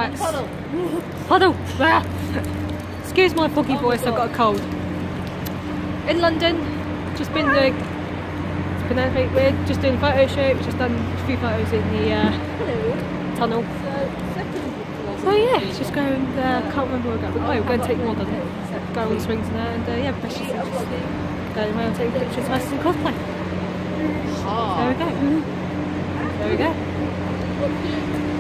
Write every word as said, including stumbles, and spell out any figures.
wax. Puddle! Ah. Excuse my foggy voice, I've got a cold. In London, just been doing, it's been anything weird, just doing a photo shoot, just done a few photos in the uh, tunnel. So yeah, it's just going, uh, can't remember where we're going. Oh, we're going to take more than it. Go on the swings and that, and uh, yeah, just going around taking pictures of us in cosplay. There we go. There we go.